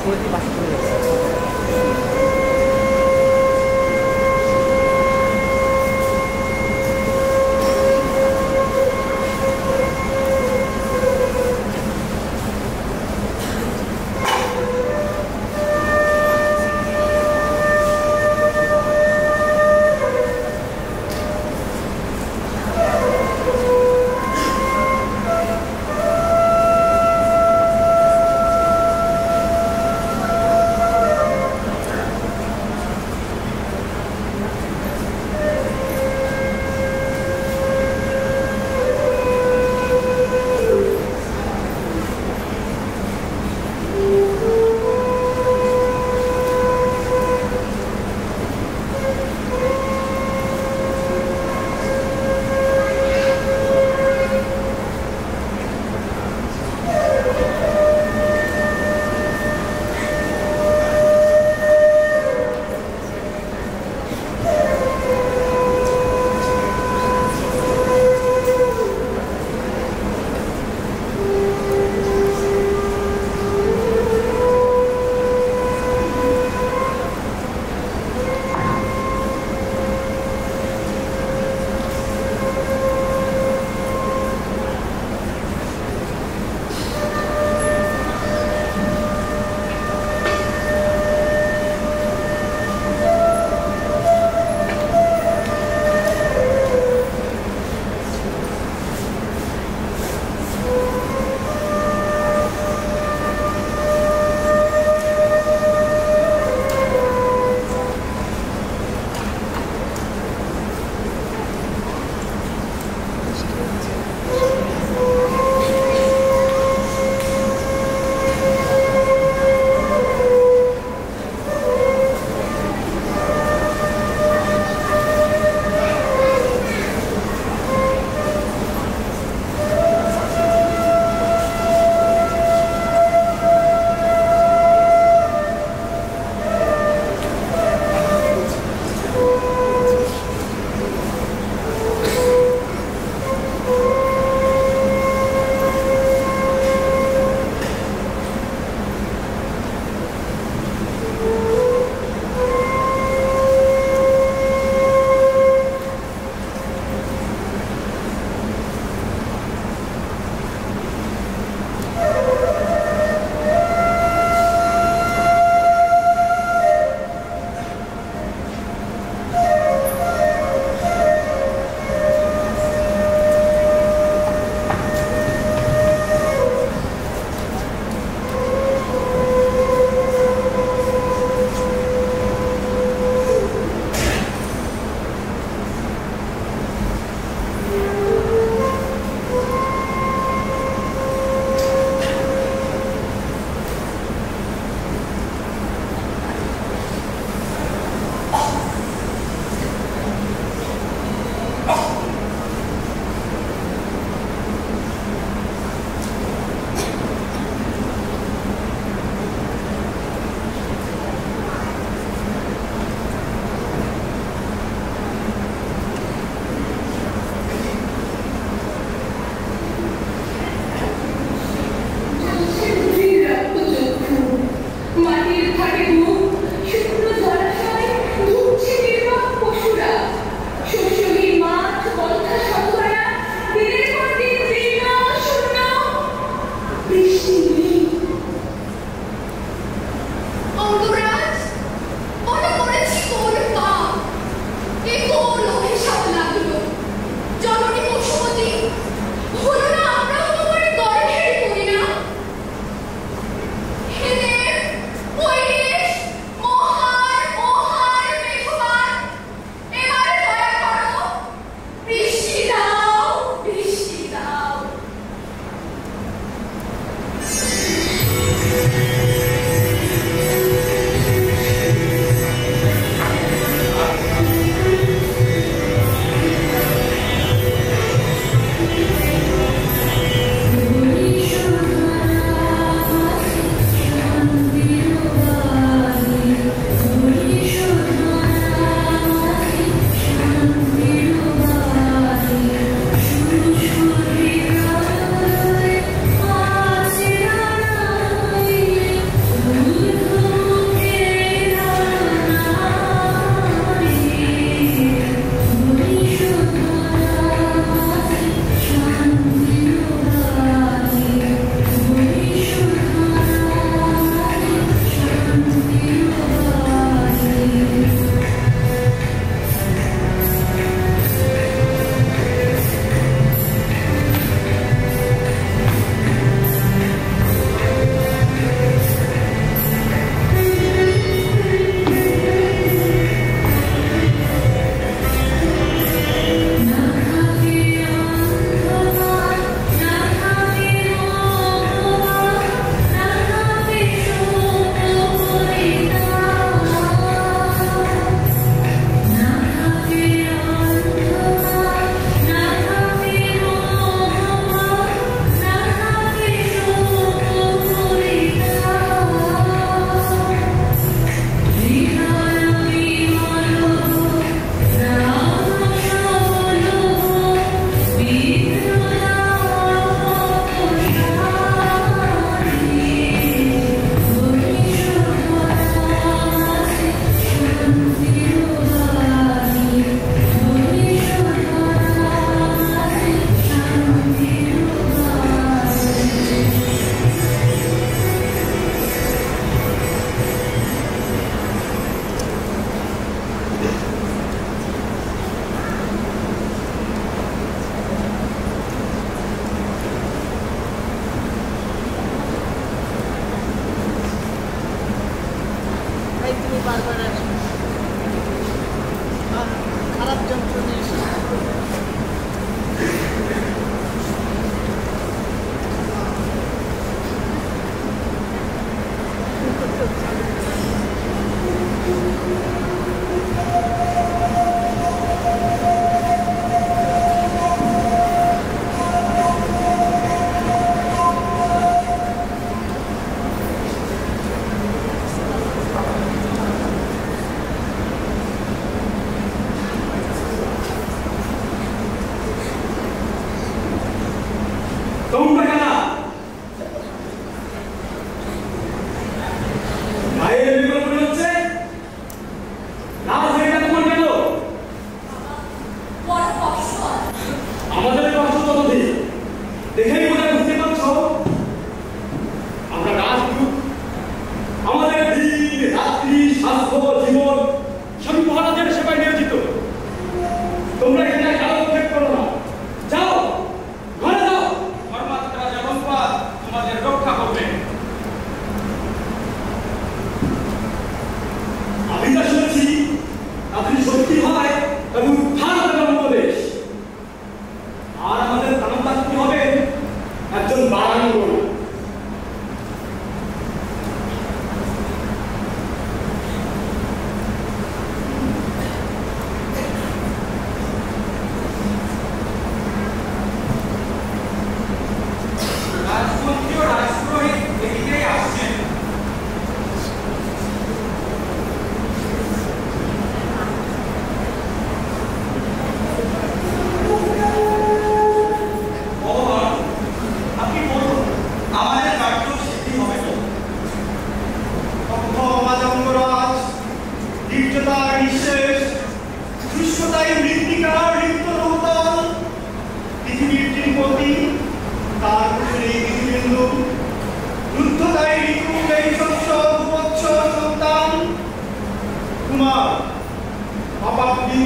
সমিতির পাশে চলে যাচ্ছে।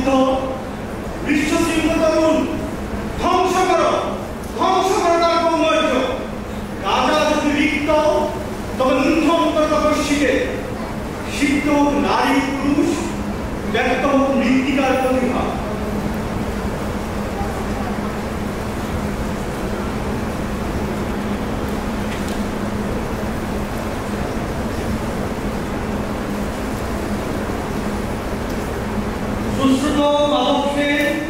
যুদ্ধ বিশ্বসিংহ তরুণ ধ্বংস করো তার কৌমার্য। রাজা যদি রিক্ত তবে লুণ্ঠন করো তপস্বীকে। সিদ্ধ হোক নারী পুরুষ, ব্যক্ত হোক মৃত্তিকার প্রতিভা। সুশ্রুত মাধবকে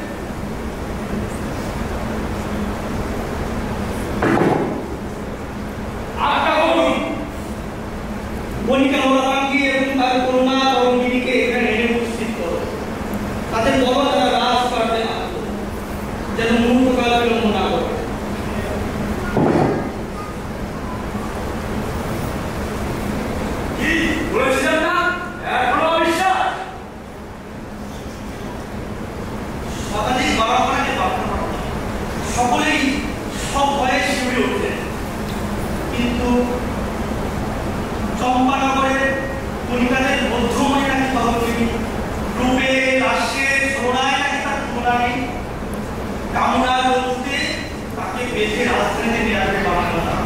বণিকা লোলাপাঙ্কি এবং তার কন্যা তরঙ্গিনীকে এখানে এনে উপস্থিত করো। তাদের বড় যারা রাজ করতে আসতো যেন মুহূর্তকাল বিলম্ব না করে। কি বলেছিলেন না এখনো অবিশ্বাস? শতাধিক বারোখানাকে বার্তা পাঠানো, সকলেই সব ভয়ে শিউরে উঠলেন। কিন্তু চম্পানগরের কণিকাদের মধ্যময় নাকি তহবিল, রূপে রাষ্ট্রে ছোড়ায় নাকি তার তুলনা নেই। কামনার রূপে তাকে বেঁধে রাজধানীতে নিয়ে আসবে বানানো না।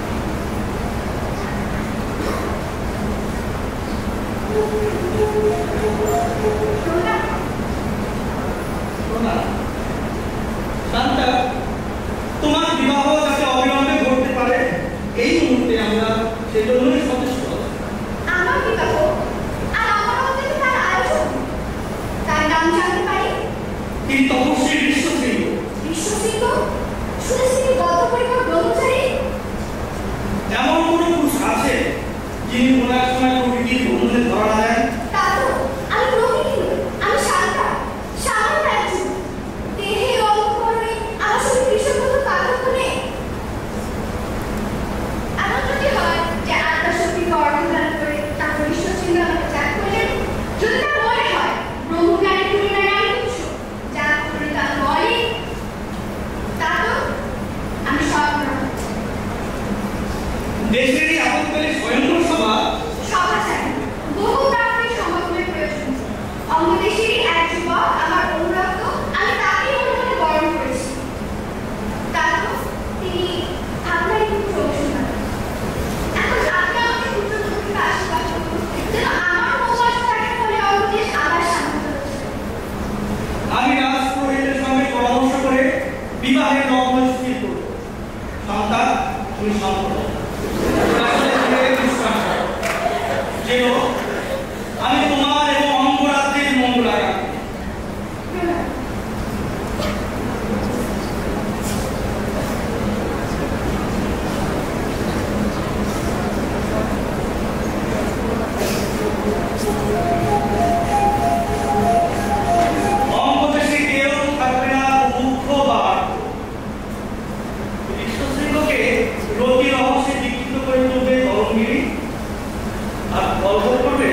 শান্তা, তোমার বিবাহ যাতে অবিলম্বে ঘটতে পারে এই মুহূর্তে আমরা সেজন্যই সচেষ্ট। আমার বিবাহ আর আমার মধ্যে তার আয়োজন, তার নাম জানতে পারি? তিনি তপস্বী বিশ্বসিংহ। বিশ্বসিংহ? শুনেছি তিনি বদ্ধপরিকর ব্রহ্মচারী। এমন কোন পুরুষ আছে যিনি কোন এক সময় প্রকৃতির বন্ধনে ধরা না দেন? তা তো আমি প্রকৃতি নই, আমি শান্তা, সামান্য একজন। দেহে অন্তঃকরণে আমার সঙ্গে কৃষ্ণবন্ধু পার্থক্য নেই। এমন যদি হয় যে আত্মাশক্তিকে অর্ধদান করে তারপর ঈশ্বরচন্দ্র আমাকে ত্যাগ করলেন, যদি তা মনে হয় ব্রহ্মজ্ঞানের তুলনায় আমি তুচ্ছ, যা করে তা বলে, তা তো আমি সব গ্রহণ করি। দেশের এই আপৎকালীন স্বয়ংবর সভা সভা চাই, বহু প্রাথমিক সমাগমের প্রয়োজন। অঙ্গদেশেরই এক যুবক আমার অনুরক্ত, আমি তাকেই মনে মনে বরণ করেছি। তারপর তিনি আপনারই পুত্র অংশীদার। এখন আপনি আমাকে পুত্রবধূকে আশীর্বাদ করুন, যেন আমার মৌমাস থাকার ফলে অঙ্গদেশ আবার শান্ত হচ্ছে। আমি রাজপুরোহিতের সঙ্গে পরামর্শ করে বিবাহের লগ্ন স্থির করব। শান্তা, তুমি শান্ত হও। যেন আমি তোমার এবং অঙ্গরাজ্যের মঙ্গল রাখি। অঙ্গদেশে কেউ থাকবে না মুখ্য বা বিশ্বসিংহকে রতি রহস্যে দীক্ষিত করে তুলবে তরঙ্গিনী, আর গল্প করবে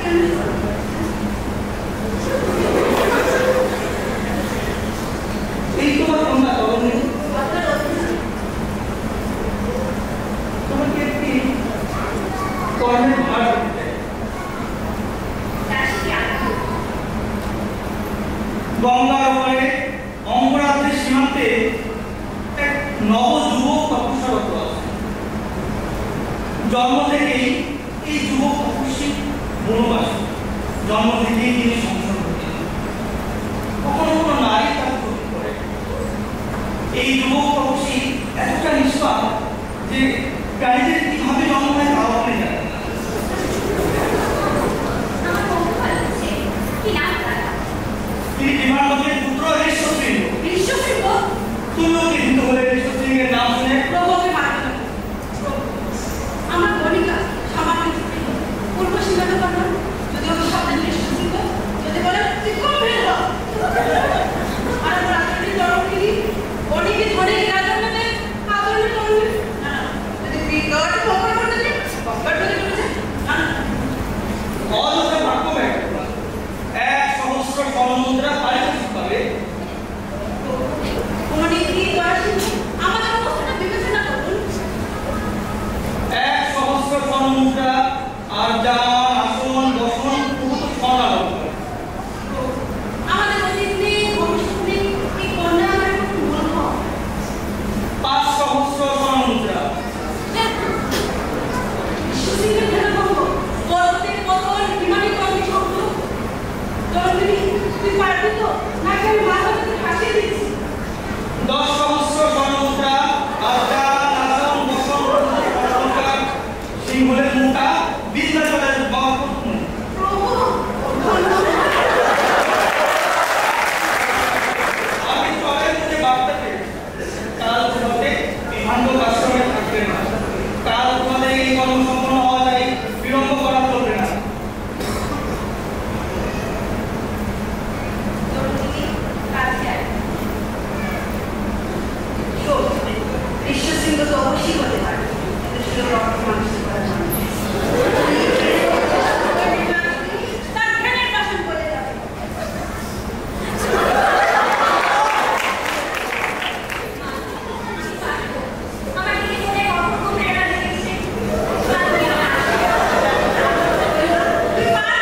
এই তোমার কন্যা তরুণী তোমাকে একটি কর্মের ভার দিতে গঙ্গার ওপারে অঙ্গরাজ্যের সীমান্তে এক নবযুবক তপস্যারত আছে। জন্ম থেকেই এই যুবক তপস্বী বনবাসী, জন্ম থেকেই তিনি সংসার করতেন। কখনো কোনো নারী তার ক্ষতি করে। এই যুবক তপস্বী এতটা নিষ্পাপ যে প্রাণীদের কিভাবে জন্ম হয় তাও আপনি জানেন না। তিনি বিমানবন্দরের পুত্র ঋষ্যশৃঙ্গ। তুমিও কি হিন্দু হলে ঋষ্যশৃঙ্গের নাম শুনে প্রভুকে মানতে হবে। আমার গণিকা সামান্য পূর্ব সীমান্ত করা যদি ওর সামনে ঋষ্যশৃঙ্গ যদি বলে তুই কোন ফেল আর আমার রাত্রি তরঙ্গিনী গণিকে ধরে রাজন্যতে আদরণে তরঙ্গি না যদি বিগড় পকড় করতে দিই পকড় করে বলেছে না অযথা বাক্য ব্যাখ্যা করা। 1,000 স্বর্ণমুদ্রা পারিতোষিক পাবে। গণিকে দয়াশীল আমাদের অবস্থাটা বিবেচনা করুন। 1,000 স্বর্ণমুদ্রা আর যান আসন বসন পুরো স্বর্ণালঙ্কার। আমাদের অতীত নেই ভবিষ্যৎ নেই এই কন্যা আমার কোনো মূল্য 5,000 স্বর্ণমুদ্রা। বিশ্বসিংহের ধ্যান করব পর্বতের পতন বিমানে কর্মী শব্দ তরঙ্গিনী তুই পারবি তো নাকি আমি মাথা থেকে হাসিয়ে দিচ্ছি 10,000 স্বর্ণমুদ্রা আর যান আসন বসন পুরো স্বর্ণালঙ্কার। সিংহলের মুখা বিন্ধ্যাচলের মহাপ্রভু। প্রভু ধন্যবাদ আমি চলের মধ্যে বার্তা পেয়েছি। কাল তোমাদের বিভাণ্ড আশ্রমে থাকবে না। কাল তোমাদের এই কর্ম সম্পন্ন হওয়া যায়, বিলম্ব করা চলবে না। তরঙ্গিনী কাছে আয় শোন বিশ্বসিংহ তো অবশ্যই হতে পারে কিন্তু শুধু রক্ত মানুষ করা জানে তার ধ্যানের বাসন বলে যাবে আমার দিকে মনে অপূর্ব প্রেরণা জেগেছে। তুই পারবি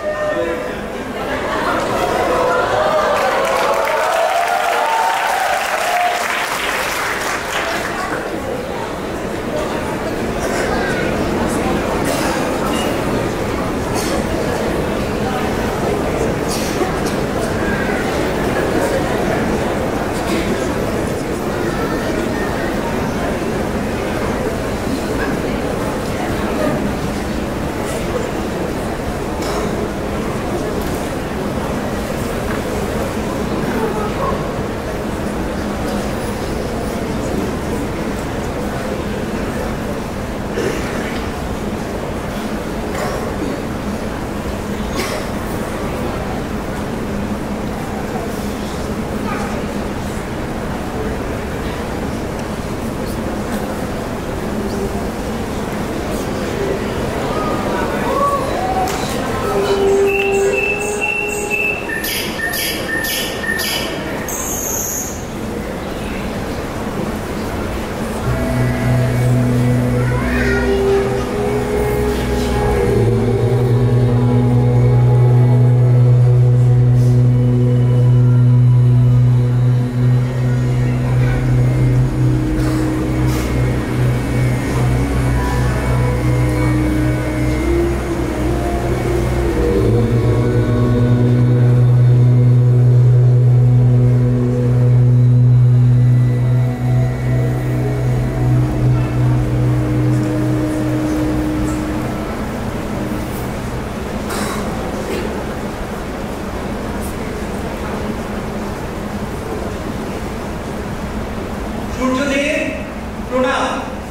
সূর্যদেব প্রণাম।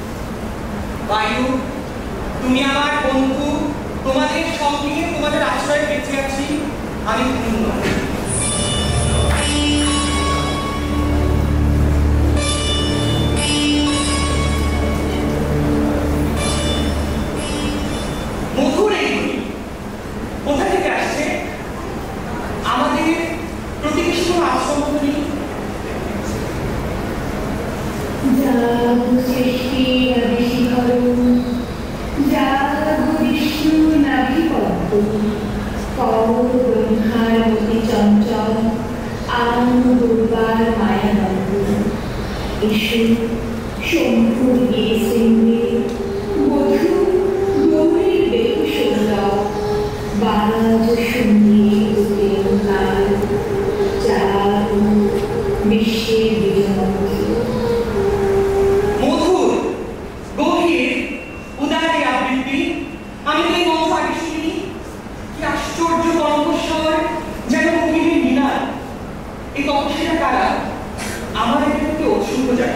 বায়ু, তুমি আমার বন্ধু, তোমাদের সঙ্গে তোমাদের আশ্রয়ে বেঁচে আছি, আমি ধন্য। মধুর এই ধ্বনি, ব্রহ্মার মতি চঞ্চল আনন্দ দুর্বার মায়ানন্দ এসে শম্ভুর গিয়ে শৃঙ্গে মধু গৌরীর বেহু সুন্দর বারাজ সঙ্গীত প্রেমকার চার বিশ্বের বিজয়মন্ত্র মধুর গভীর উদারে আবৃত্তি আমি তো এই মঞ্চ আগে শুনিনি। কি আশ্চর্য কণ্ঠস্বর, যেন কবির মিনার। এই তপস্বীরা কারা? আমার এখানে অসুখ যায়।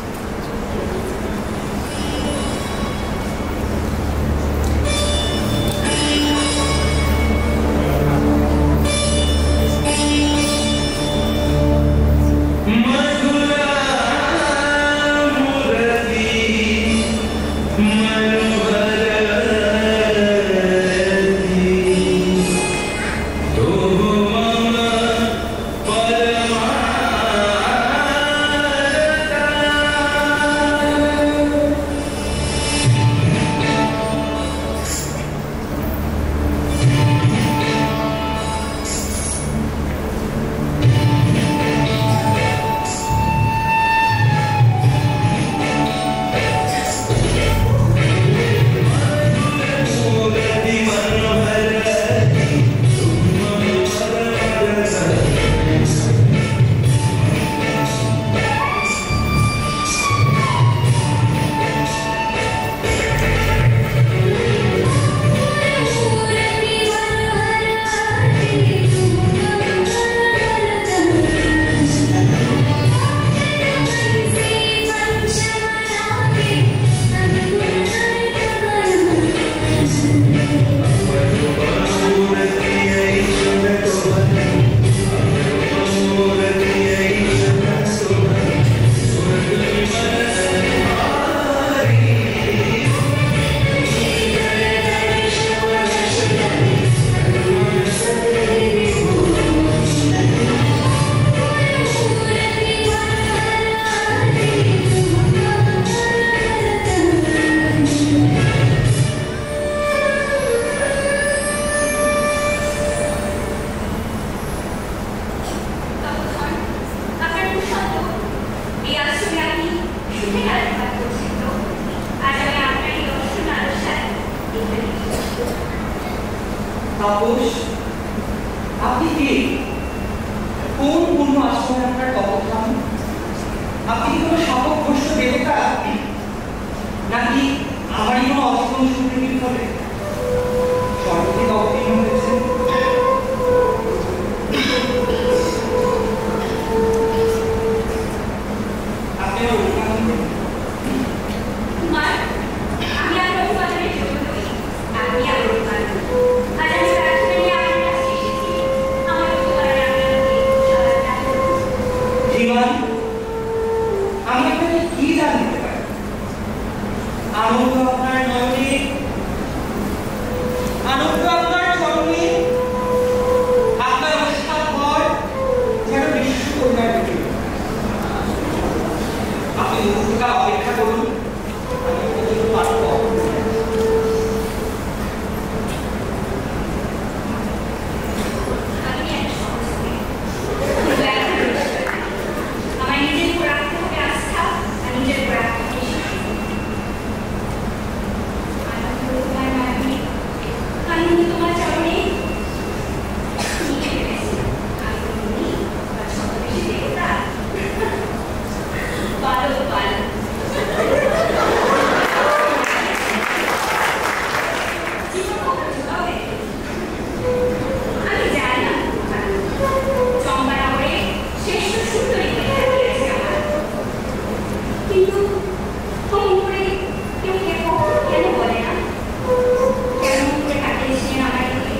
তাপস, আপনি কে? কোন পূর্ণ আশ্রমে আপনার তপস্থান? আপনি কি কোনো শাপগ্রস্ত দেবতা, নাকি আমারই কোনো অষ্টম সুপ্রীতির ফলে সর্বদিক অবতীর্ণ হয়েছে? আপনি আমার অভিমান করুন। আমি আর অভিমানের জন্য নই, আপনি আর অভিমান করুন। আজ আমি প্রার্থনা নিয়ে আপনার কাছে এসেছি। আমার অভিমানের আপনাকে সাহায্য করুন। জীবন, আমি আপনাকে কি দান দিতে পারি? আনন্দ আপনার নয়নে, আনন্দ আপনার চরণে, আপনার অবস্থার পর যেন বিশ্ব কন্যার দিকে। আপনি মুহূর্তকাল অপেক্ষা করুন, আমি আপনার জন্য পাঠ্য আমি এক সংস্কৃতি, কিন্তু এখন বিষয় আমার নিজের উপর রাখতে হবে আস্থা, আর নিজের উপর রাখতে হবে বিশ্বাস। আনন্দ তোমার মায়াবী, আনন্দ তোমার চরণে নিয়ে ফেলেছি। আমি তুমি বা ছদ্মবেশী দেবতা, পালো পালো। জীবন কত ছোটা হয়ে গেছে। আমি জানি না চম্পানগরে শ্রেষ্ঠ সুন্দরী হয়ে দাঁড়িয়েছে আমার, কিন্তু অমন করে কেউ কেন বলে না? কেন মন করে কাটিয়েছিলেন আমার দিকে?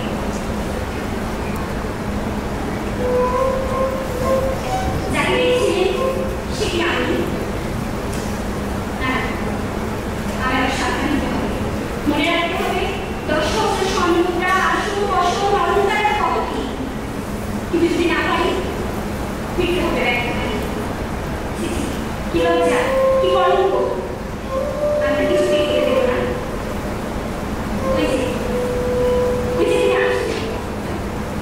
যাকে পেয়েছিলেন সে কি আমি? না, আমার আবার সাবধান হতে হবে। মনে রাখতে হবে 10 বছর স্বর্ণমুদ্রা, আসন, বসন, অলঙ্কারের খবর কি? কিন্তু যদি না পারি, ফিরতে হবে ব্যর্থ হয়ে। ছি, ছি, কি লজ্জা, কি কলঙ্ক! আমি তো কিছু দেখতে দেব না। ওই যে তিনি আসছে।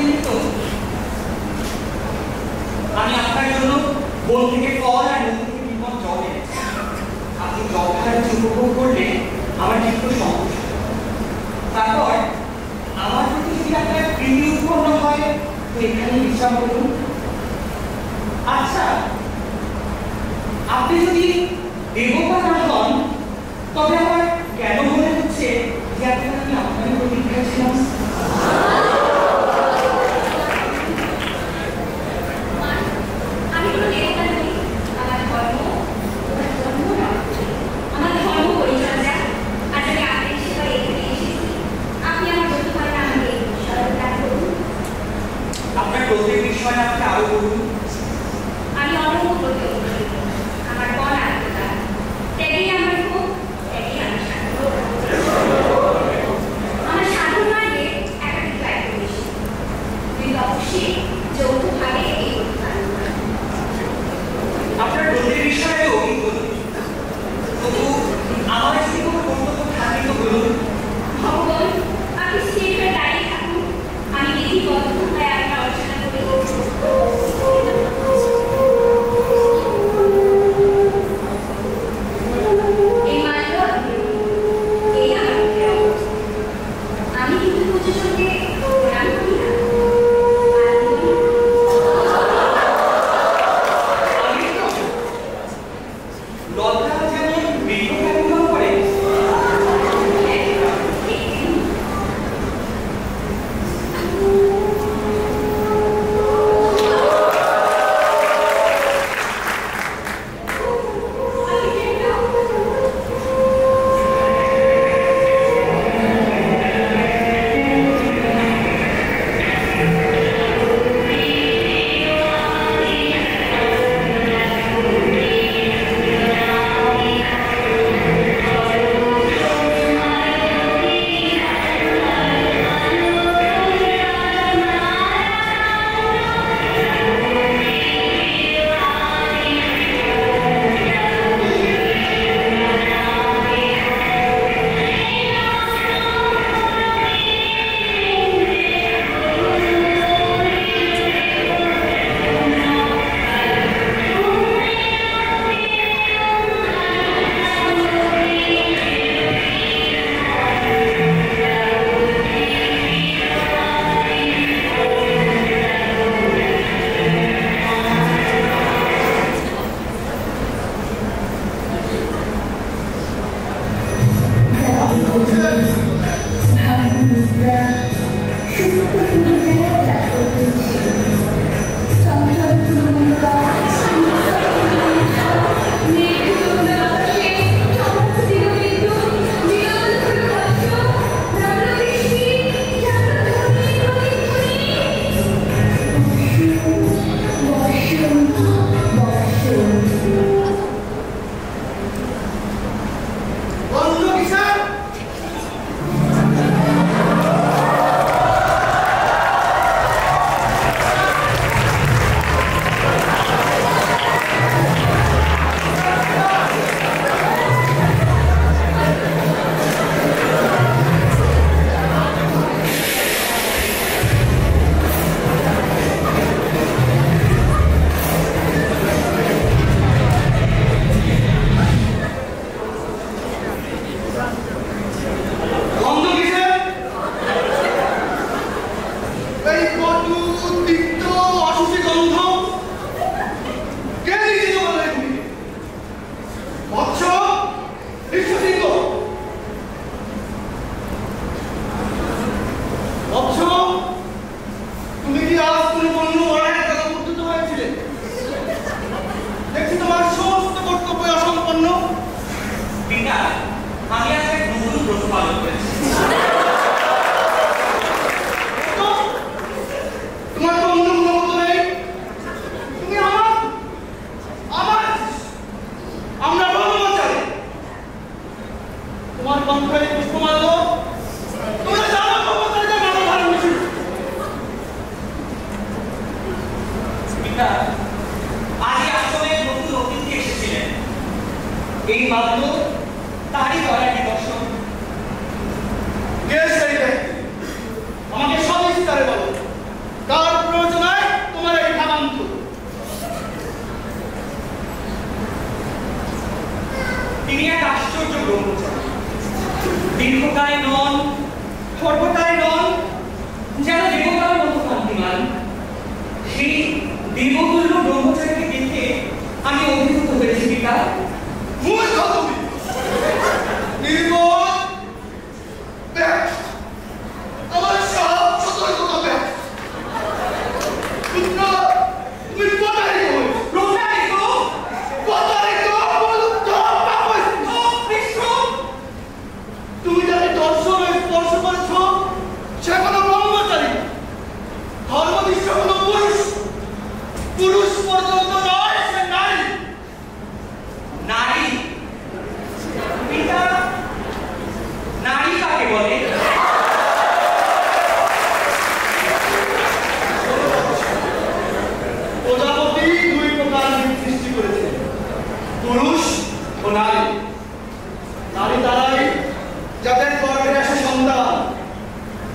করেননি তো? আমি আপনার জন্য বন থেকে ফল আর নদী থেকে বিপদ জল এনেছি। আপনি জল খাওয়ার উপভোগ করলে আমার কিন্তু সমস্যা। তারপর আমার প্রতি যদি আপনার প্রীতি উৎপন্ন হয় তো এখানে বিশ্রাম করুন। আচ্ছা, আপনি যদি দেবতা না হন তবে আমার কেন মনে হচ্ছে যে আপনার আমি আপনার প্রতীক্ষা ছিলাম? আমি কোনো দেবতা নই। আমার ধর্ম আমার ধর্ম পরিচর্যা। আজ আমি আপনার সেবায় এখানে এসেছি। আপনি আমার বন্ধু হয় না, আমাকে সহায়তা করুন। আপনার প্রত্যেক বিষয়ে আমাকে আরো বলুন। আমি অনন্য প্রতি অনুষ্ঠিত। আমার মন আত্মতা ত্যাগেই আমার খুব, ত্যাগেই আমি সাধু। আমার সাধন মার্গে একাধিক দায়িত্ব বেশি, কিন্তু অবশ্যই যৌথভাবে এই করতে পারব না। আপনার প্রত্যেক বিষয়ে অভিজ্ঞতা, তবু আমার যদি কোনো কর্তব্য থাকে তো বলুন। ভগবান, আপনি স্থির হয়ে দাঁড়িয়ে থাকুন। আমি বিধিবদ্ধভাবে আপনার অর্চনা করি।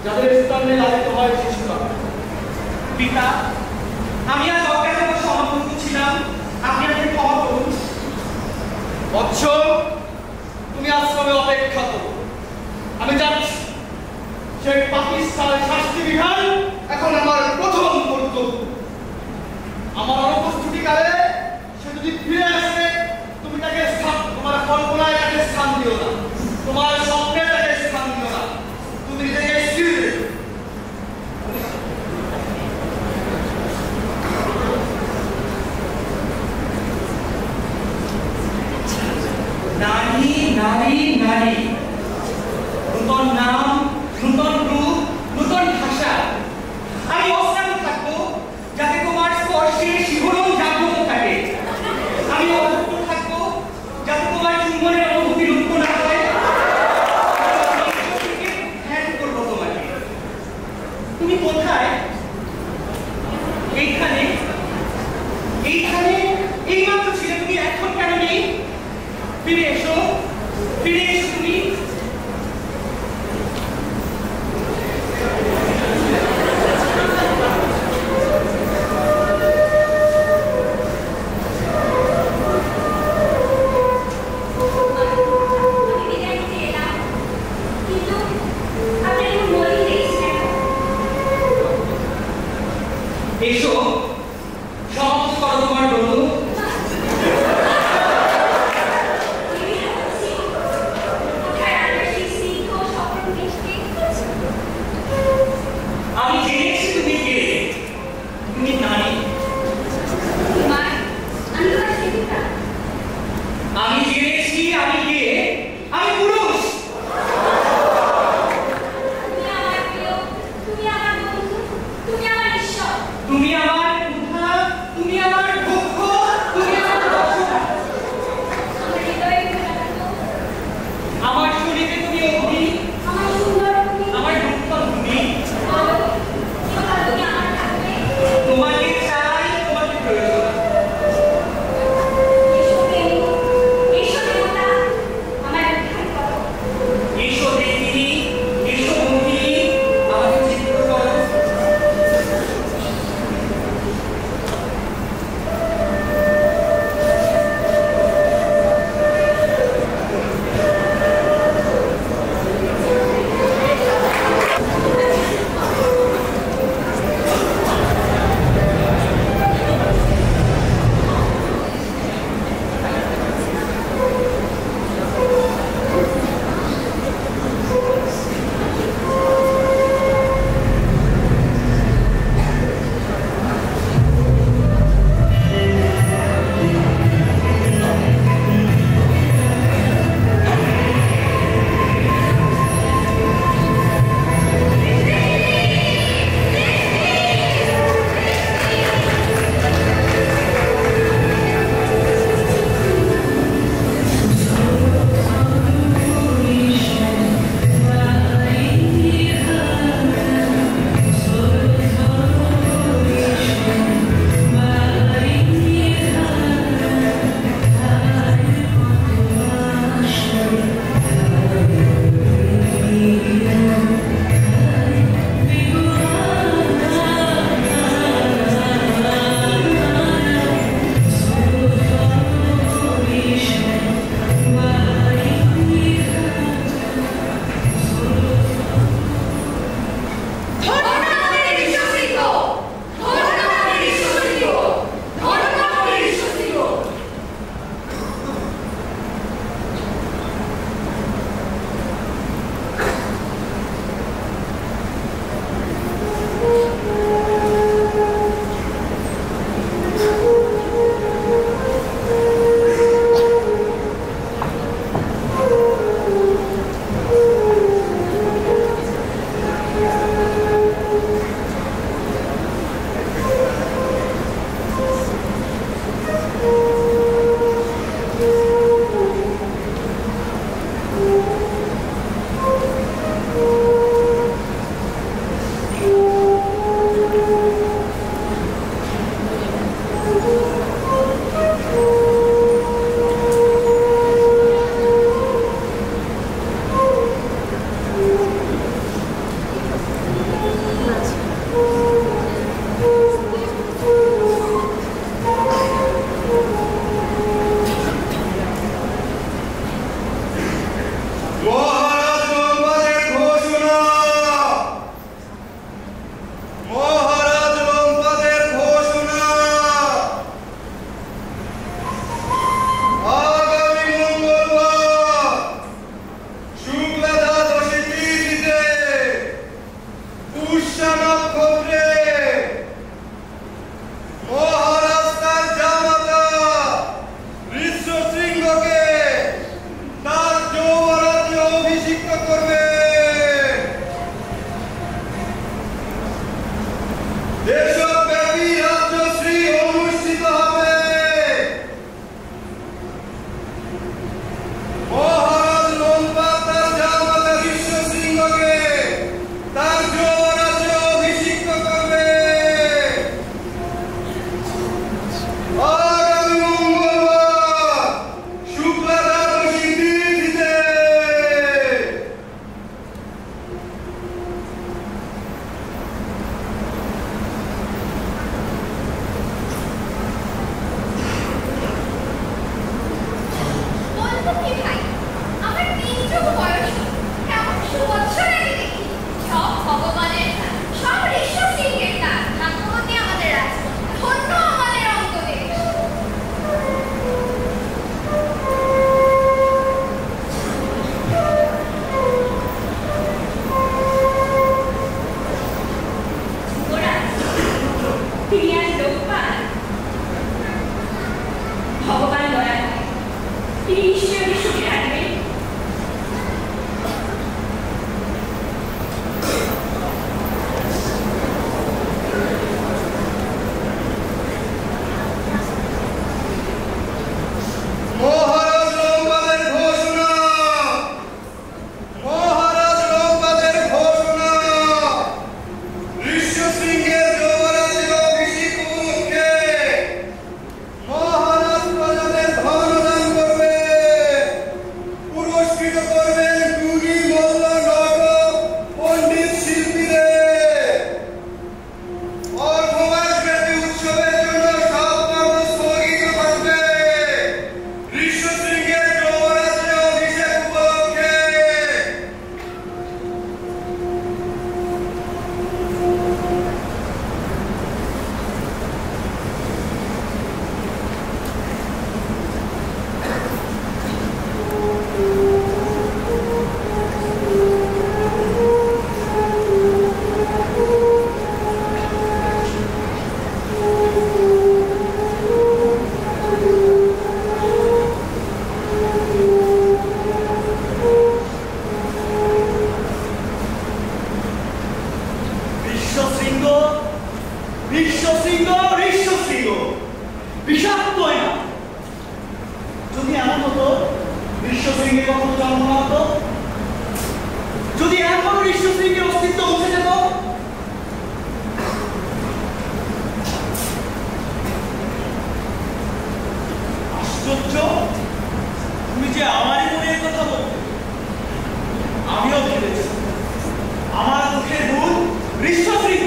যাদের স্তনে লালিত হয় শিশুরা। পিতা, আমি আজ অজ্ঞাত সমাপ্ত ছিলাম, আপনি আমাকে ক্ষমা করুন। বৎস, তুমি আশ্রমে অপেক্ষা করো, আমি যাচ্ছি। সেই পাকিস্তানের শাস্তি বিধান এখন আমার প্রথম কর্তব্য। আমার অনুপস্থিতিকালে সে যদি ফিরে আসে, তুমি তাকে তোমার কল্পনায় তাকে স্থান দিও না, তোমার স্বপ্নে তাকে স্থান দিও না, তুমি নিজেকে স্থির রেখো। নারী নারী নারী, নূতন নাম, নূতন রূপ, নূতন ভাষা। আমি অস্থায়ী থাকবো যাতে তোমার স্পর্শে শিহরণ জাগ্রত থাকে। আমি অভুক্ত থাকবো যাতে তোমার চুম্বনের অনুভূতি লুপ্ত না হয়। ধ্যান করবো তোমাকে। তুমি কোথায়? এইখানে, এইখানে এইমাত্র ছিলে তুমি, এখন কেন নেই? ফিরে এসো, ফিরে এসো তুমি। এসো, সমাপ্ত করো তোমার ব্রত। আমি জেনেছি তুমি কে। তুমি নারী। আমি জেনেছি আমি কে। আমি পুরুষ। তুমি আমার দেশব্যাপী রাজ্যশ্রী অনুষ্ঠিত হবে। মহারাজ লোমপাদ তার জামাতা বিশ্বসিংহকে তার যুবরাজ্যে অভিষিক্ত করবে। আগামী মঙ্গলবার শুক্লা দ্বাদশী তিথিতে। বলবো কি ভাই, আমার তিনটুকু বয়স কেমন সুবৎসর আগে দেখি সব ভগবানের দান, সব ঋষ্য সিংহের দান। ভাগ্যবতী আমাদের রাজকন্যা, ধন্য আমাদের অঙ্গদেশ। তিনি আজ লোকপাল, ভগবান দয়া করে তিনি নিশ্চয়ই সুখে রাখবেন। মহারাজ লোমপাদের ঘোষণা। মহারাজ লোমপাদের ঘোষণা। ঋষ্যশৃঙ্গের যুবরাজ্যে অভিষেক উপলক্ষে মহারাজ প্রজাদের ধন দান করবে। পুরস্কৃত করবেন গুণী মল্ল নাটক পণ্ডিত শিল্পীদের। অর্ধমাসব্যাপী উৎসবের জন্য সব কর্ম স্থগিত থাকবে। ঋষ্যশৃঙ্গের যুবরাজ্যে অভিষেক উপলক্ষে। বিশ্বশৃঙ্গ, বিশ্বশৃঙ্গ, বিশ্বশৃঙ্গ, বিষাক্ত না। যদি এমন হতো বিশ্বশৃঙ্গের কখনো জন্ম না হতো, যদি এখনো বিশ্বশৃঙ্গের অস্তিত্ব মুছে যেত, আশ্চর্য, তুমি যে আমারই মনের কথা বলতে। আমিও ভেবেছি আমার দুঃখের ভুল ঋষ্যশৃঙ্গ।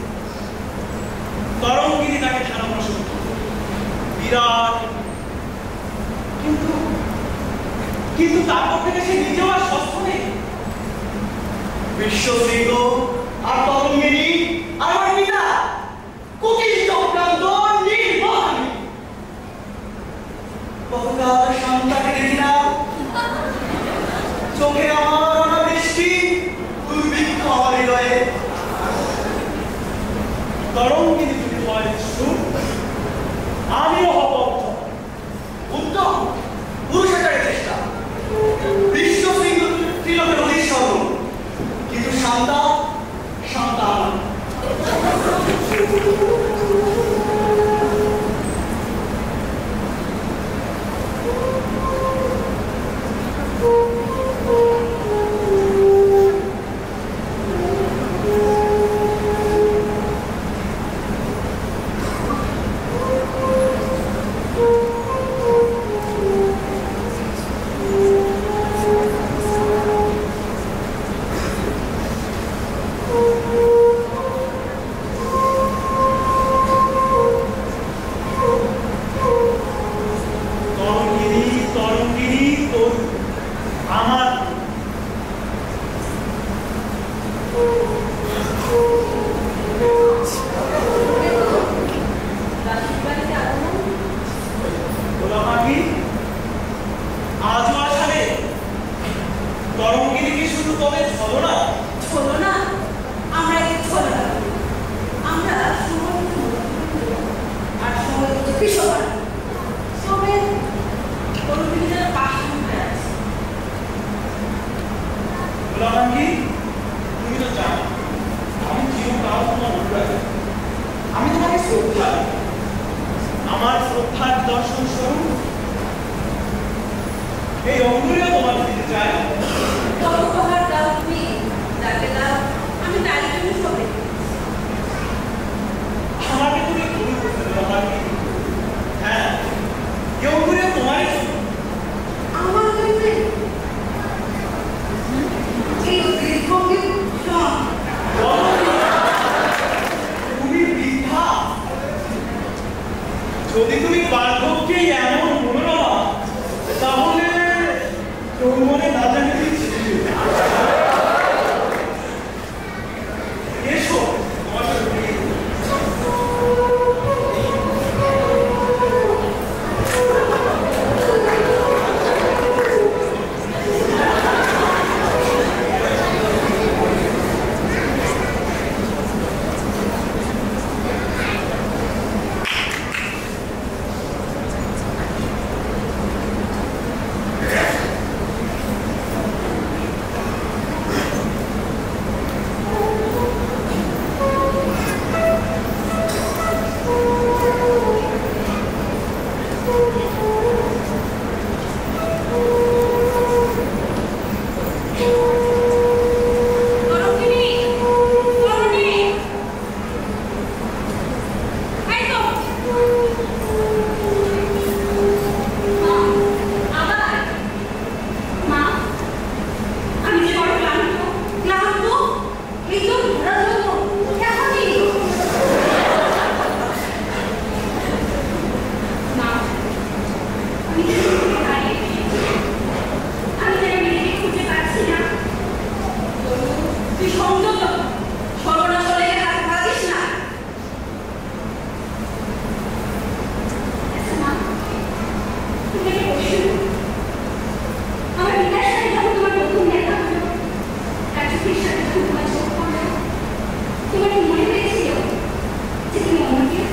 তরঙ্গিনী তাকে ঠানা প্রসন্ন বিরাট, কিন্তু কিন্তু তারপর থেকে সে নিজেও আর সুস্থ নেই। বিশ্বশৃঙ্গ আর তরঙ্গিনী আর আমার পিতা কুটিল চক্রান্ত নির্বাহী। কতকাল শান্তাকে দেখলাম, চোখে আমার অনাবৃষ্টি দুর্ভিক্ষ আমার হৃদয়ে। তরঙ্গিনী যদি হয় সুর, আমিও হব উত্তম পুরুষাচারের চেষ্টা। বিশ্বশৃঙ্গ ত্রিলোকের অধীশ্বর, কিন্তু শান্তা শান্তা তোমার কি মনে হয়েছিল যে তুমি অন্য কেউ?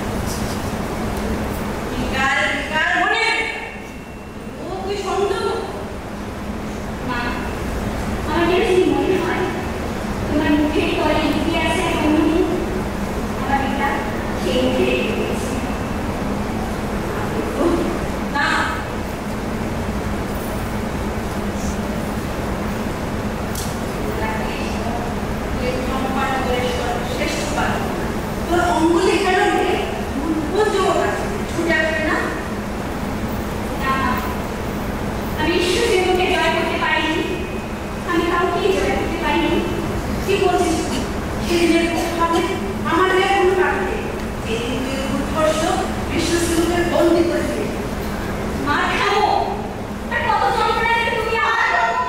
মনে ও তুই সন্দেহ মা, আমার কেন যদি মনে হয় তোমার মুখের তলে লুকিয়ে আছে এক অন্য মুখ, আমার এটা সেই মুখে রেখে দিয়েছে। না শ্রেষ্ঠ পাল তোর অঙ্গুলি কেন ছুটে আসবে না? না, আমি ঈশ্বরকে জয় করতে পারিনি, আমি কাউকেই জয় করতে পারিনি। কি বলছিস? সেদিনের ভাবে আমার কোনো কাটবে যেদিন তুই উৎকর্ষ বিশ্বসিংহকে বন্দি করেছিলি। মা থামো, আর কত যন্ত্রণা দিয়ে তুমি আমার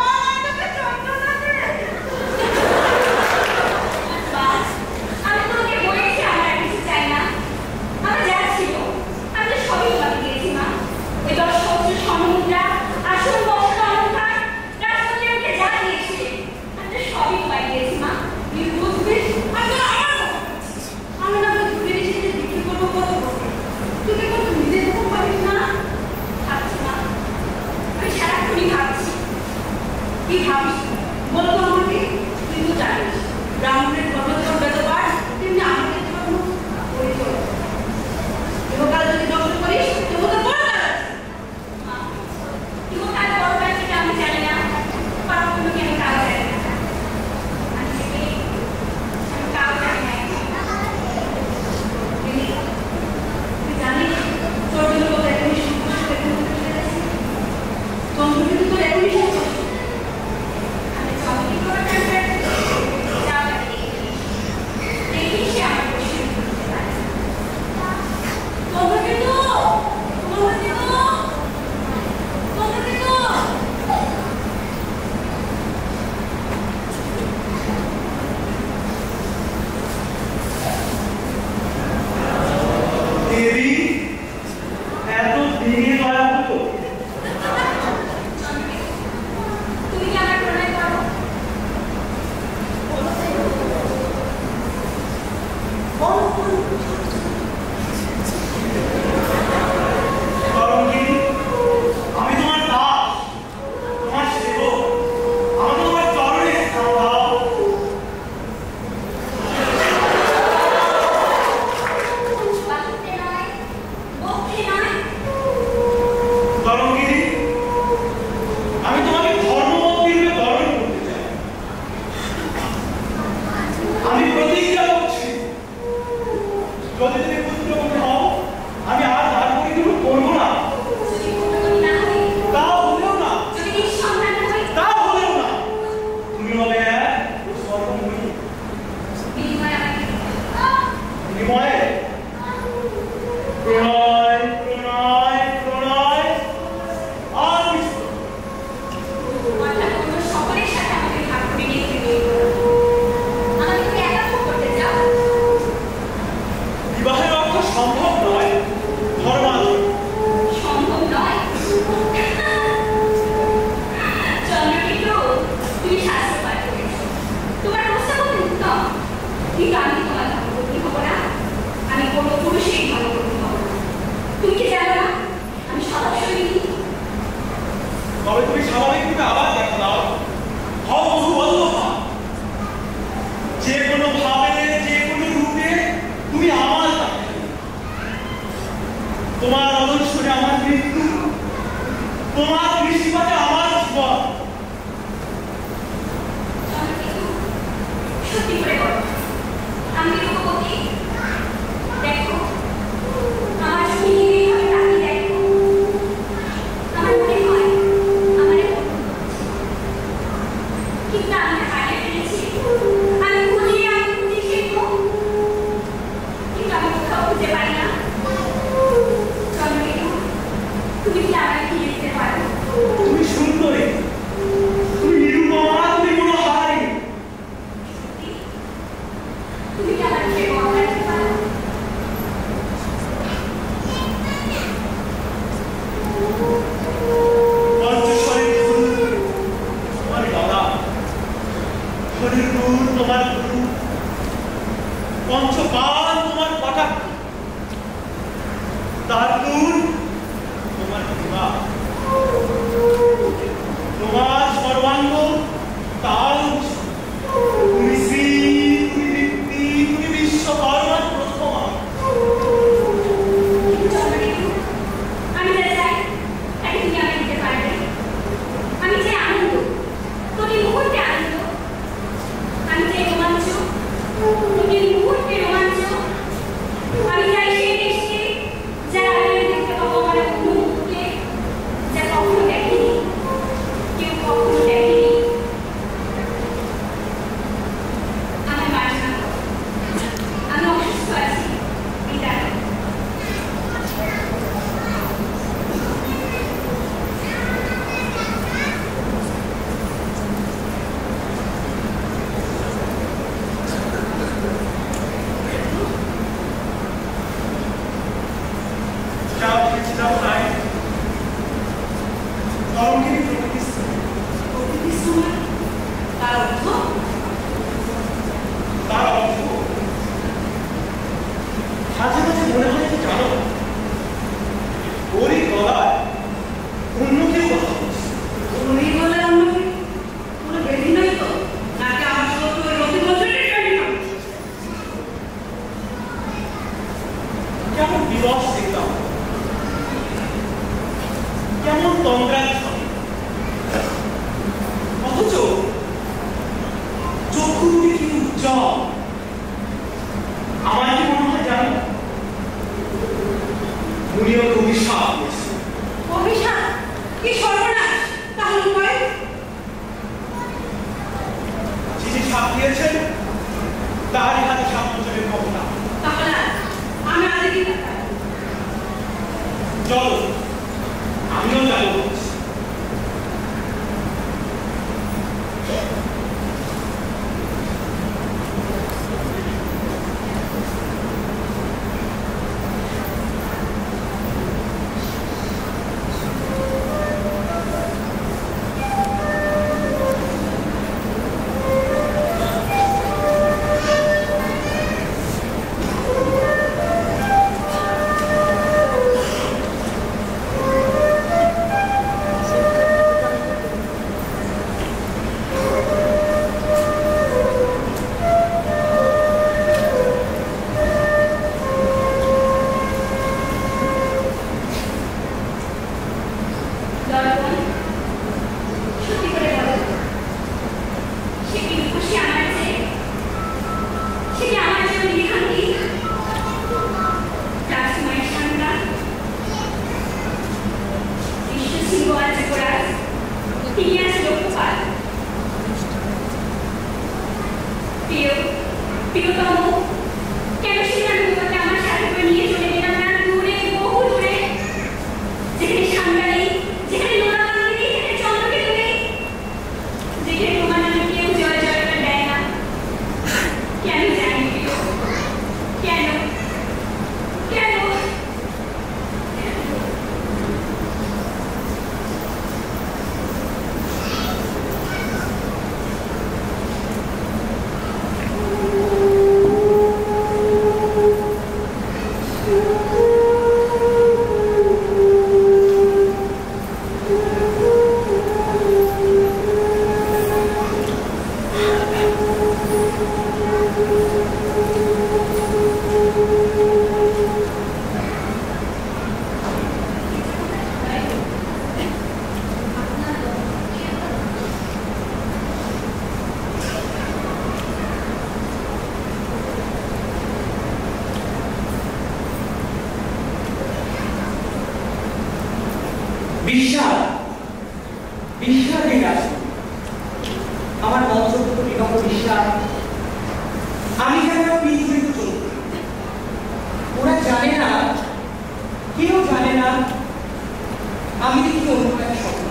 বাস, আমি তোমাকে বলেছি আমার আর কিছু চাই না। আমার যা ছিল আমি তো সবই তোমাকে দিয়েছি মা। ওই 10 সহস্র স্বর্ণমুদ্রা, আসল বস্ত্র অলংকার, রাজকন্যাকে যা দিয়েছিলে আমি তো সবই তোমায় দিয়েছি মা। তুই বুঝবিস আমি আমি না ঘুরে এসে বিক্রি করবো কত তুই কত নিজের রকম পারিস না? ভাবছি মা, আমি সারাক্ষণই ভাবছি। কি ভাবিস বলতো আমাকে? তুই তো জানিস ব্রাহ্মণের কঠোর বেদপাঠ তেমনি আমাদের জন্য পরিচয়। এবার যদি দর্শন করিস তবু তো বড় কাজ। মা, ইহকাল পরকাল থেকে আমি জানি না, পাপগুলোকে আমি কাউ জানি না। আমি থেকে আমি কাউ জানি না এখন। তুই জানিস চোরগুলো কত এখনই সুখে চলে যাচ্ছে। চন্দ্র কিন্তু তোর এখনই সুখ। আমি চমকি করে থাকবে, যাও না দেখি সে আমার প্রশ্ন করতে পারে। চন্দ্র কিন্তু দেবী এত দিনে দয়া হতো? তুমি কি আমার প্রণয় করো? কারণ কি আমি তোমার দাস, তোমার সেবক, আমাকে তোমার চরণে স্থান দাও। বাহুতে নয়, বক্ষে নয়, কারণ কি আমি তোমাকে ধর্মবতী রূপে বরণ করতে চাই। আমি প্রতিজ্ঞা করছি যদি তুমি পুত্রবতী হও আমি আর তার পরিগ্রহ করবো না। যদি পুত্রবতী না হই, তাও হলেও না, যদি নিঃসন্তান হই, তাও হলেও না, তুমি হবে এক সর্বময়ী। বিনিময়ে আমাকে বিনিময়ে প্রণয় প্রণয় প্রণয় আর কিছু না। অর্থাৎ অন্য সকলের সাথে আমাকে ভাগ করে নিয়ে বিয়ে করো। আমাকে তুমি একা ভোগ করতে চাও? বিবাহের অর্থ সম্ভব নয় ধর্মাচরণ। সম্ভব নয়। চন্দ্রকেতু, তুমি শাস্ত্র পাঠ করেছো, তোমার প্রস্তাব অতি উত্তম, কিন্তু আমি তোমার ধর্মপত্নী হব না, আমি কোনো পুরুষেরই ধর্মপত্নী হব না। তুমি কি জানো না আমি সদা সৈনিক? তবে তুমি স্বাভাবিক রূপে আবার দেখা দাও, হও বধূবদ্ধ হও। যে কোনো ভাবে যে কোনো রূপে তুমি আমার কাছে। তোমার অদর্শনে আমার মৃত্যু, তোমার দৃষ্টিপাতে আমার জীবন। চন্দ্রকেতু, সত্যি করে বলো, আমি কি রূপবতী? দেখো, আমার চোখে এইভাবে তাকিয়ে দেখো, আমার মনে হয় আমার এ পছন্দ হচ্ছে। কিন্তু আমি হারিয়ে ফেলেছি, আমি খুঁজে শিখবো, কিন্তু আমি কোথাও খুঁজে পাই না। চন্দ্রকেতু, তুমি কি আমাকে ফিরে দিতে পারো? তুমি শুনো অভিশাপ দিয়েছে। অভিশাপ? কি সর্বনাশ! তাহলে উপায়? যিনি সাপ দিয়েছেন তাহারই হাতে সাপ মোচনের ক্ষমতা। তাহলে আমি আজকে কি দেখাই? চলো, আমিও যাবো। আমার মন্ত্রপুত্র বিবাহ বিশ্বাস আমি যেন পৃথিবীর চোখ। ওরা জানে না, কেউ জানে না আমি দেখি অন্য একটা স্বপ্ন।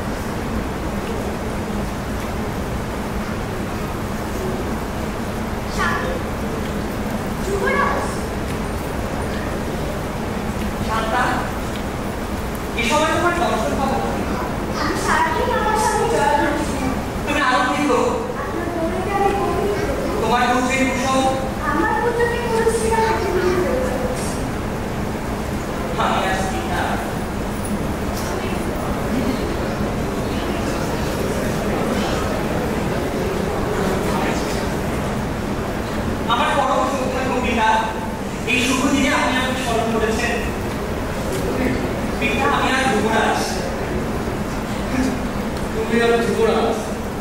শান্তা, এ সময় তোমার দর্শন পাবো। আমি সারাদিন আমার সামনে জল ধরছি। তুমি আনন্দিত? তোমার পুত্রের কুশল? আমার পুত্রকে বলছিলাম আমি আসছি না। আমার পরম সৌভাগ্য পিতা, এই শুভ দিনে আপনি আমাকে স্মরণ করেছেন। পিতা, আমি আর যুবরাজ। তুমি আর যুবরাজ?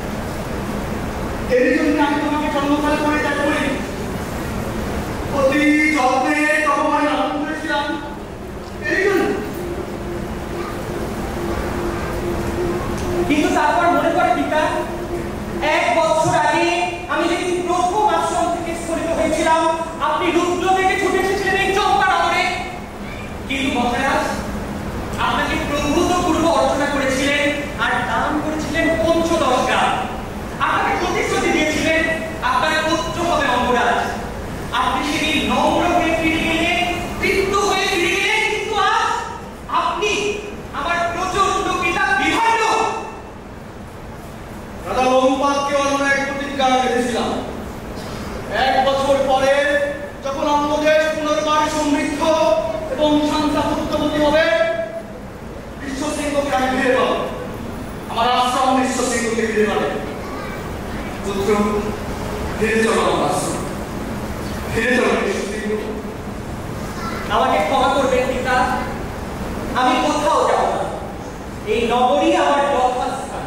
এর জন্য আমি তোমাকে জন্মকাল করে ত্যাগ করি। অতি যত্নে তপমান লালন করেছিলাম এই জন্য। কিন্তু তারপর মনে পড়ে পিতা, 1 বছর আগে আমি যেদিন প্রথম আশ্রম থেকে স্ফলিত হয়েছিলাম, আপনি রুদ্র থেকে ছুটে এসেছিলেন এই চম্পার আদরে। কিন্তু মহারাজ, আপনাকে প্রভূত পূর্ব অর্চনা করেছিলেন আর দান করেছিলেন ৫০ গ্রাম। আপনাকে প্রতিশ্রুতি দিয়েছিলেন আপনার পুত্র হবে অঙ্গরাজ। আপনি সেদিন নম্র হয়ে ফিরে গেলেন, তৃপ্ত হয়ে ফিরে গেলেন, কিন্তু আজ আপনি আমার প্রচন্ড পিতা বিভান্ন। রাজা বহুপাতকে অন্য এক প্রতিজ্ঞা রেখেছিলাম। 1 বছর পরে যখন অঙ্গদেশ পুনর্বার সমৃদ্ধ এবং শান্তাপুত্রবতী হবে, বিশ্বসিংহকে আমি ফিরে পাবো। আমার আশ্রম বিশ্বসিংহকে ফিরে পাবে। পুত্র, ফিরে চলো আমার আশ্রম, ফিরে চলো বিশ্বসিংহ। আমাকে ক্ষমা করবেন পিতা, আমি কোথাও যাব না। এই নগরী আমার যথাস্থান।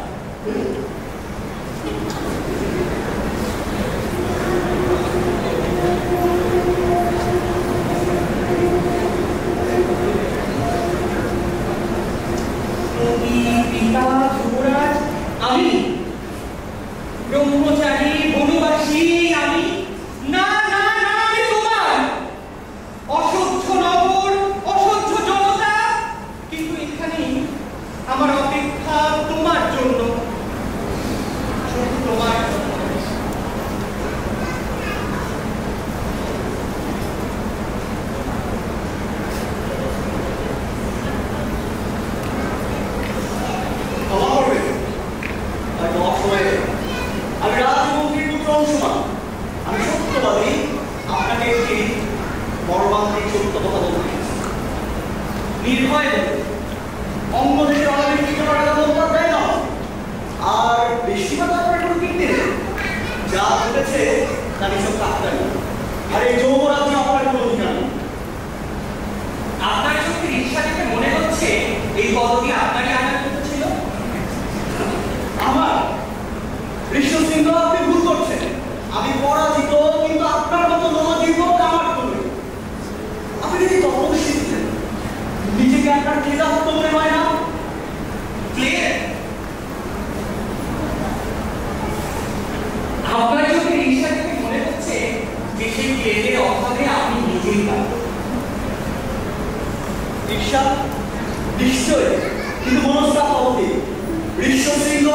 মানে অন্য দেশে অনেক কিছু টাকা দরকার দেয় না, আর বেশিরভাগ আপনার কোনো কিনতে নেই। যা ঘটেছে তার এসব কাকতালি, আর এই যৌবরাজ্য আপনার কোনো অধিকার নেই। আপনার চোখে রিক্সা দেখে মনে হচ্ছে এই পদটি আপনারই আনার কথা ছিল। আমার ঋষভ সিংহ, আপনি ভুল করছেন। আমি পরাজিত, কিন্তু আপনার মতো নবজীব আমার করে। আপনি যদি তপস্বী ছিলেন, নিজেকে আপনার ক্লেদাত্ম মনে হয় না? আপনার চোখে রিক্সা দেখে মনে হচ্ছে যে সেই ক্লেদের অভাবে আমি নিজেই পাবো। রিক্সা নিশ্চয়, কিন্তু মনস্তাপ হবে। ঋষভ সিংহ,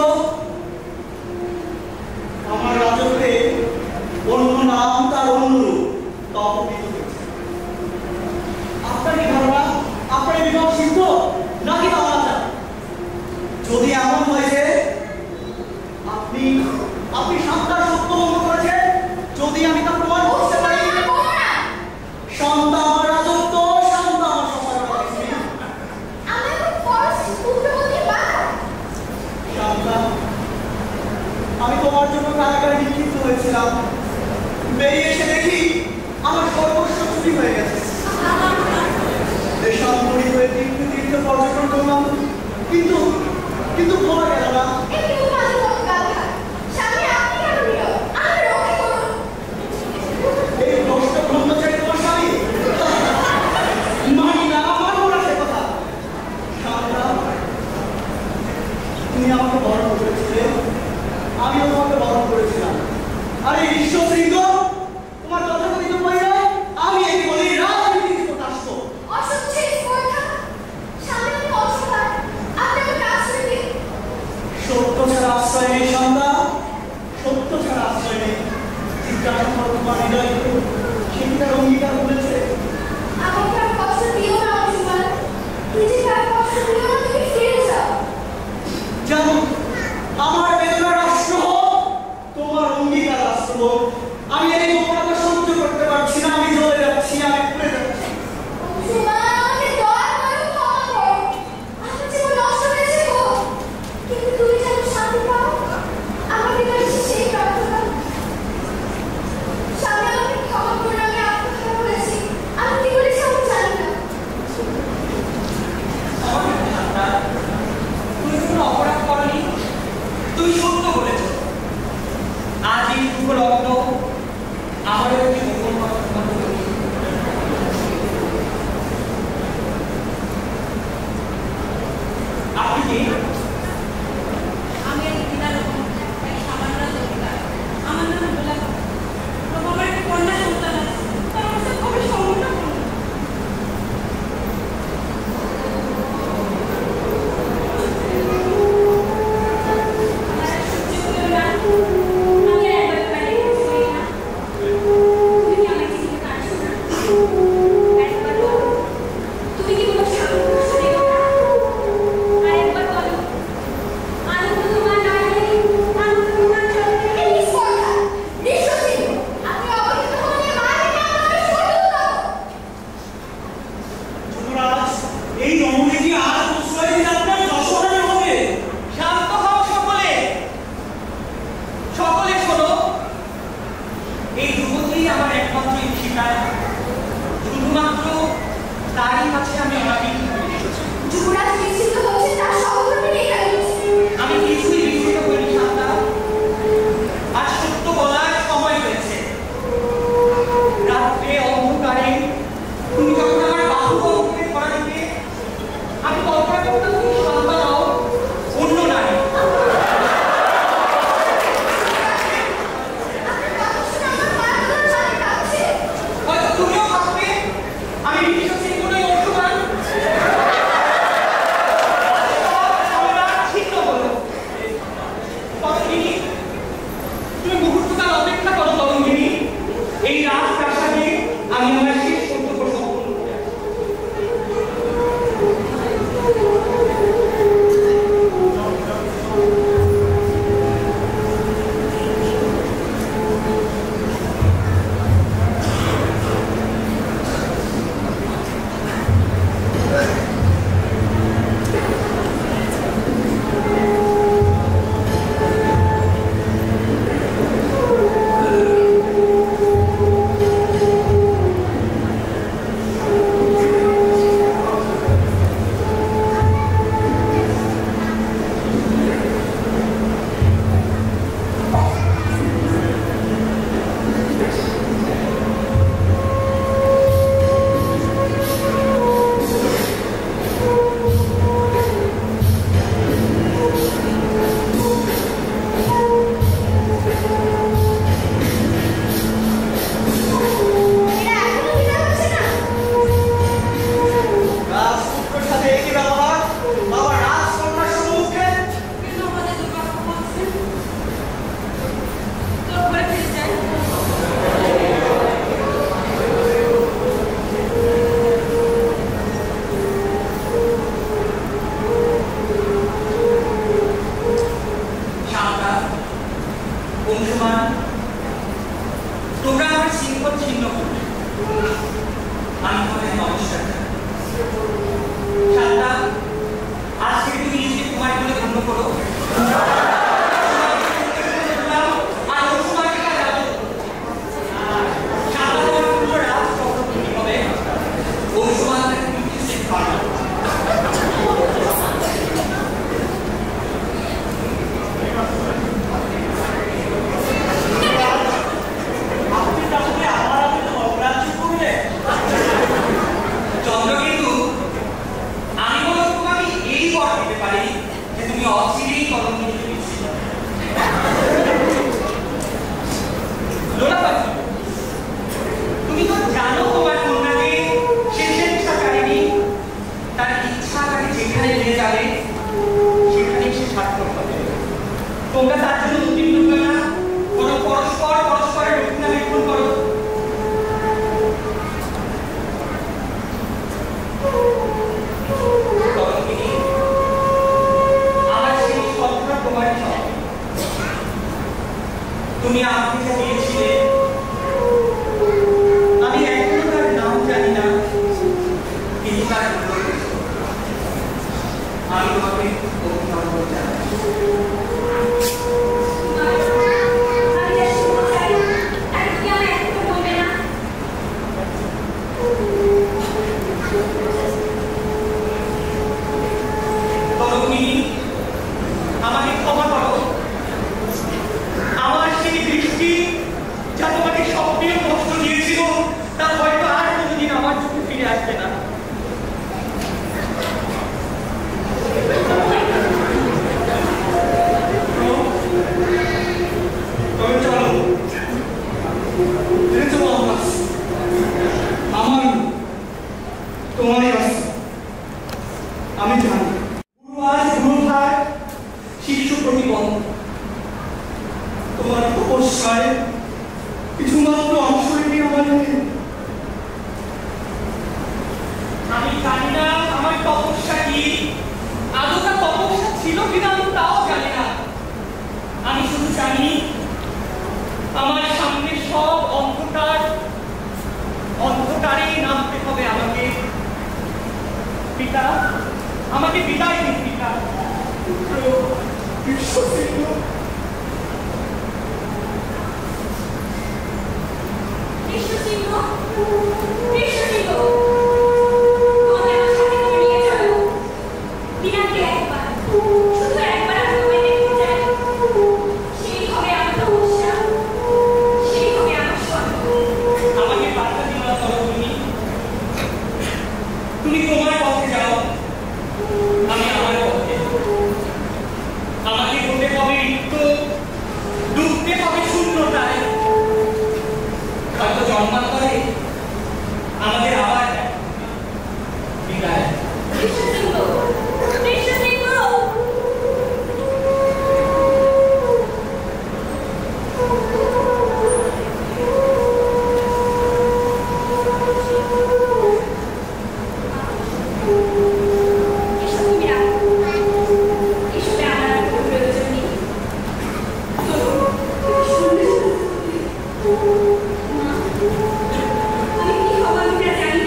আমার রাজত্বে অন্য নাম তার অনুরূপ তপবিত হয়েছে। আপনার কি ধারণা আপনার এই বিবাহ সিদ্ধ নাকি তামাশা? যদি এমন হয় যে আপনি আপনি সন্তান সত্যভঙ্গ করেছেন, যদি আমি তা প্রমাণ করতে পারি, সন্তান আমার রাজত্ব, সন্তান আমার সন্তান। আমি তোমার জন্য কারাগারে নিক্ষিপ্ত হয়েছিলাম, বেরিয়ে এসে দেখি আমার সর্বস্ব চুরি হয়ে গেছে। দেশান্তরী হয়ে তীর্থে তীর্থে পর্যটন করলাম, কিন্তু কিন্তু ভোলা গেল না। এই দোষটা ব্রহ্মচারী তোমার স্বামী? মানি না, মানব না সে কথা। তুমি আমাকে বরণ করেছিলে, আমিও তোমাকে বরণ করেছিলাম। আরে ঋষভ সিংহ, তোমার তথাকথিত পরিচয় আমি একে বলি রাজনীতি প্রকাশ্য। সত্য ছাড়া আশ্রয় নেই সন্তান, সত্য ছাড়া আশ্রয় নেই। জিজ্ঞাসা করো তোমার হৃদয়কে, সেটি তার অঙ্গীকার করেছে। জানো, আমার বেদনা রাষ্ট্র হোক, তোমার অঙ্গীকার রাষ্ট্র হোক, আমি এই গোপনতা সহ্য করতে পারছি না। আমি জ্বলে যাচ্ছি, আমি পুড়ে যাচ্ছি। তুমি কোনো অপরাধ করনি, তুমি সত্য বলেছ। আজ এই শুভ লগ্ন আমারও একটি গোপন কথা বলি। আপনি কি? আমি এক দিনার এক সামান্য জমিদার। আমার নাম ভোলা। আমার একটি কন্যা সন্তান আছে, তার অবস্থা খুবই সংকটাপন্ন। এই নমনীতি আর প্রশ্রয় দিলে আপনার দর্শনে হবে। শান্ত হও সকলে, সকলে শোনো। এই যুবতী আমার একমাত্র ইচ্ছিকা, শুধুমাত্র তারই কাছে আমি অনাবিল হয়ে এসেছি। আমি কিছুই বিকৃত করি শান্তা। আর সত্য বলার সময় হয়েছে। রাত্রে অন্ধকারে তুমি যখন আমার বাহু অঙ্কে ধরা দিতে, আমি কল্পনা করতাম তুমি শান্তা নও, অন্য নারী। হয়তো তুমিও ভাববে আমি ঋষভ সিংহ নই, অংশমান। আমি তোমাদের নমস্কার শান্তা, আজকে তুমি নিজেকে তোমার বলে গণ্য করো। তুমি তো জানো তোমার কন্যাকে শেষের ইচ্ছাকারিণী তার ইচ্ছাকারী যেখানে নিয়ে যাবে সেখানে সে সার্থক হবে। তোমরা তার জন্য উদ্বিগ্ন হও না, কোনো পরস্পরের রক্ষণাবেক্ষণ করো। আমার সেই কথা তোমারই হবে। তুমি আমাকে যা দিয়েছিলে আমি এখনো তার নাম জানি না, কিন্তু তার আমি তোমাকে অভিনন্দন জানাই। আমাকে ক্ষমা করো, আমার সেই দৃষ্টি যা তোমাকে সবচেয়ে কষ্ট দিয়েছিল তা হয়তো আর কোনোদিন আমার চোখে ফিরে আসবে না। তবে চলো আমার তোমারই রাস্তা আমি জানি। গুরুভার শিশু প্রতিবন্ধ তোমার তপস্যায় কিছুমাত্র অংশ নেই আমার। আমি জানি না আমার তপস্যা কি, আদৌ তার তপস্যা ছিল কিনা আমি তাও জানি না। আমি শুধু জানি আমার সামনে সব অন্ধকারে নামতে হবে আমাকে। পিতা, আমাকে বিদায় দিন পিতা। বিশ্বসিংহ তুমি তোমার পথে যাও, আমি আমার পথে। আমাকে হতে হবে রিক্ত, ডুবতে হবে শূন্যতায়। হয়তো জন্মান্তরে আমাদের আবার বিদায়। আমি কি হবো আমি জানি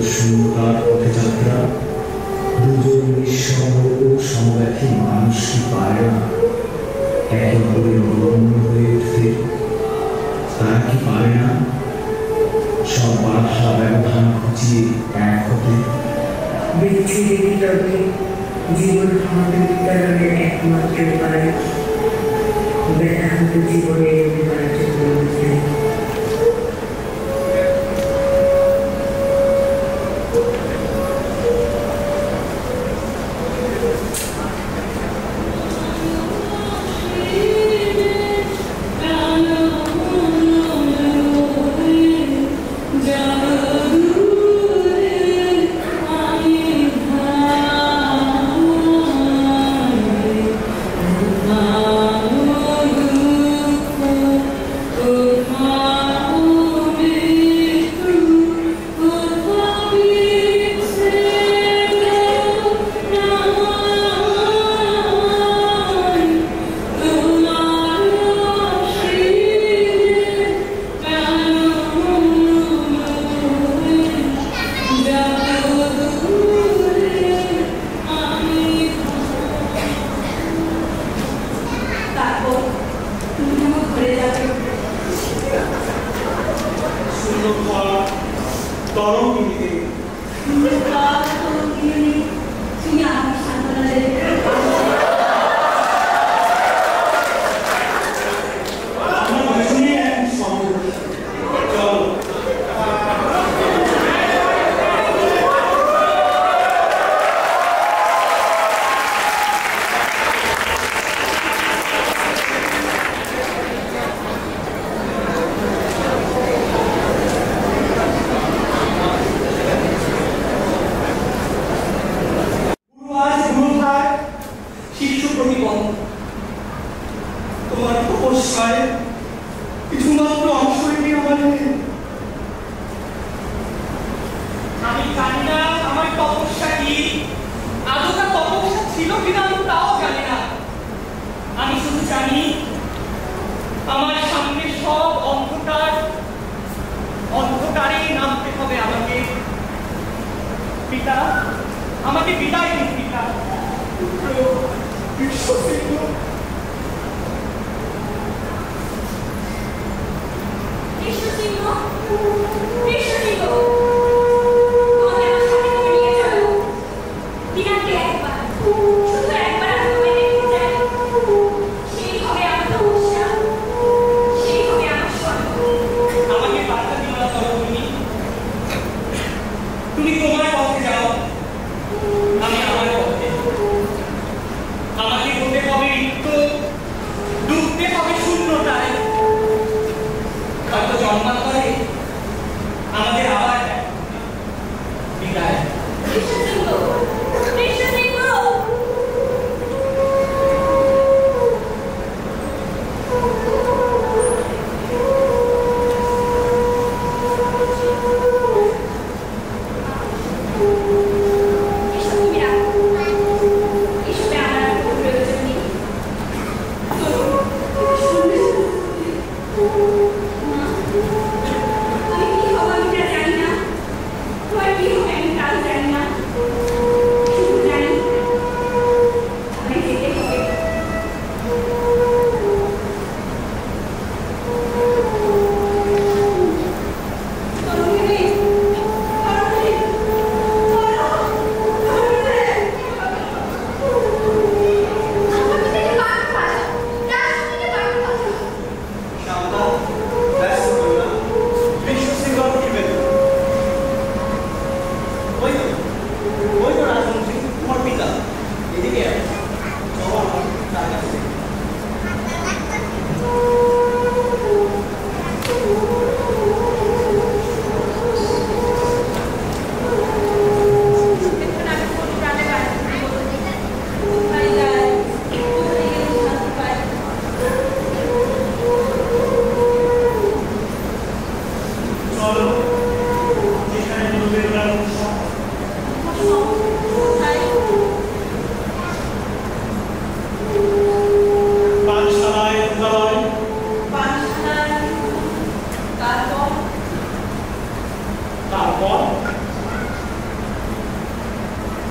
শূন্যতার পথে যাত্রা দুজন নিঃসঙ্গ ও সমব্যথী মানুষ কি পারে না একে অপরের অনন্য হয়ে উঠতে? তারা কি পারে না সব বাধা ব্যবধান ঘুচিয়ে এক হতে? বিচ্ছিন্ন তবে জীবন আমাদের বিদ্যালয়ের একমাত্র উপায়। ব্যথা হতে জীবনে নির্বাচন করেছে।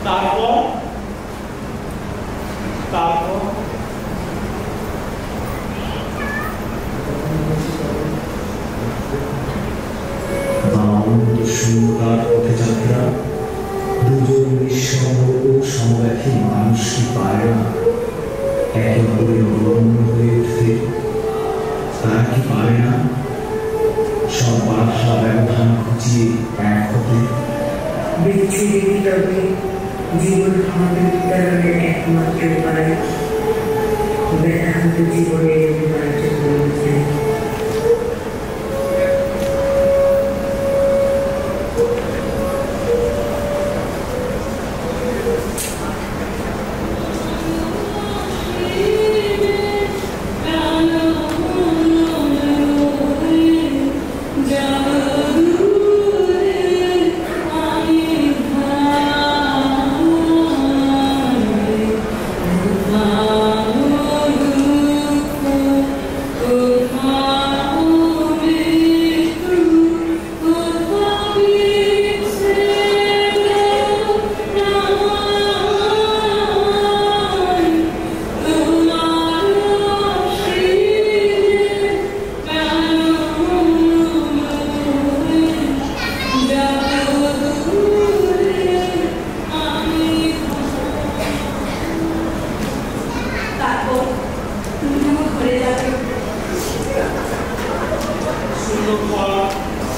তারপর তারপর শূন্যতার পথযাত্রা দুজন নিঃসঙ্গ ও সমব্যথী মানুষ কি পারে না একে অপরের অনন্য হয়ে উঠতে? তারা কি পারে না সব বাধা ব্যবধান খুঁজিয়ে এক হতে? বিচ্ছিন্ন বিতর্কে জীবন আমাদের বিতরণের একমাত্র উপায়। ব্যথা হতে জীবনের অভিবার্য হয়েছে।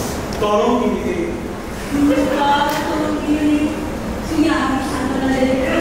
তুমি আমার সান্ত্বনা দেবে।